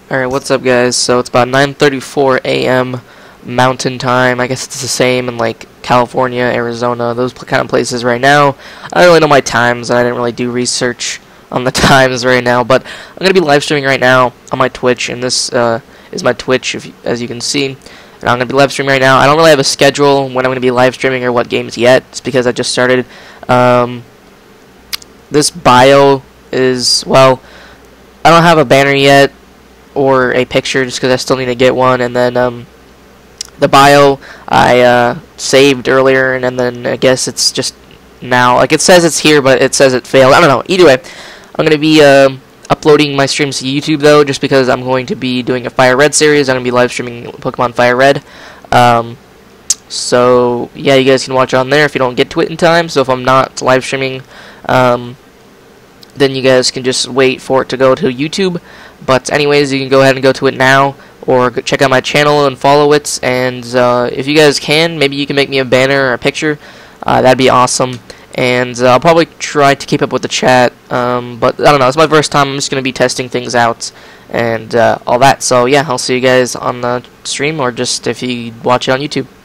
Alright, what's up guys? So it's about 9:34 a.m. Mountain Time. I guess it's the same in like California, Arizona, those kind of places right now. I don't really know my times, and I didn't really do research on the times right now, but I'm going to be live streaming right now on my Twitch, and this is my Twitch, as you can see. And I'm going to be live streaming right now. I don't really have a schedule when I'm going to be live streaming or what games yet. It's because I just started. This bio is, well, I don't have a banner yet or a picture just because I still need to get one, and then the bio I saved earlier, and then I guess it's just now, like it says it's here but it says it failed. I don't know. Either way, I'm going to be uploading my streams to YouTube though, just because I'm going to be doing a Fire Red series. I'm going to be live streaming Pokemon Fire Red. So yeah, you guys can watch on there if you don't get to it in time. So if I'm not live streaming, then you guys can just wait for it to go to YouTube. But anyways, you can go ahead and go to it now, or check out my channel and follow it. And if you guys can, maybe you can make me a banner or a picture. That'd be awesome. And I'll probably try to keep up with the chat. But I don't know, it's my first time. I'm just going to be testing things out and all that. So yeah, I'll see you guys on the stream, or just if you watch it on YouTube.